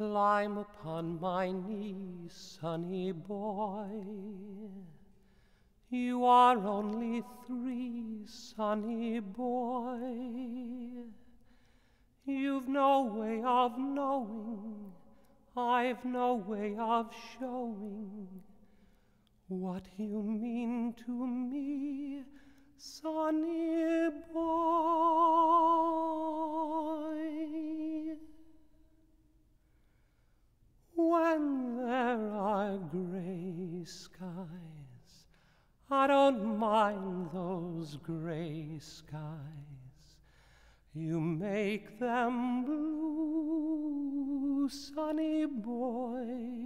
Climb upon my knee, sonny boy. You are only 3, sonny boy. You've no way of knowing, I've no way of showing what you mean to me, sonny boy. When there are gray skies, I don't mind those gray skies. You make them blue, sonny boy.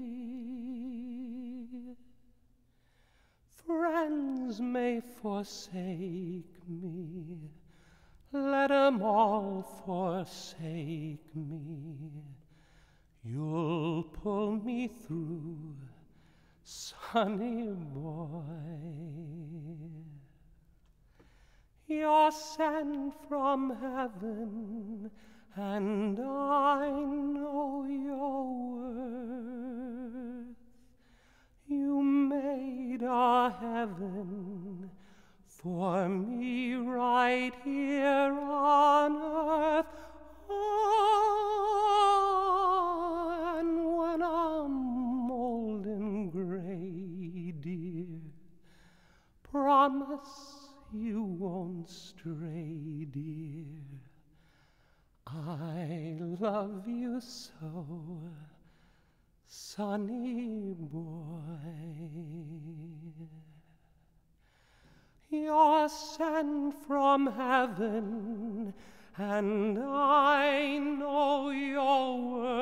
Friends may forsake me, let 'em all forsake me. You'll pull me through, sonny boy. You're sent from heaven, and I know your worth. You made a heaven for me right here on earth. Oh, and when I'm old and gray, dear, promise you won't stray, dear. I love you so, sonny boy. You're sent from heaven, and I know your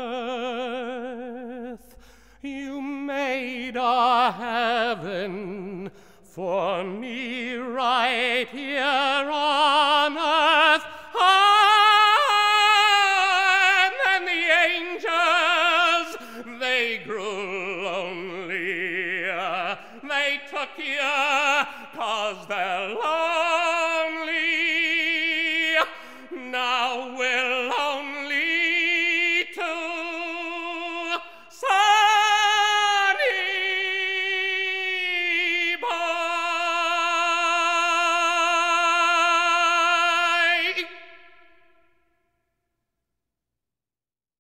worth. You made a heaven for me right here on earth. And the angels, they grew lonely. They took you 'cause they're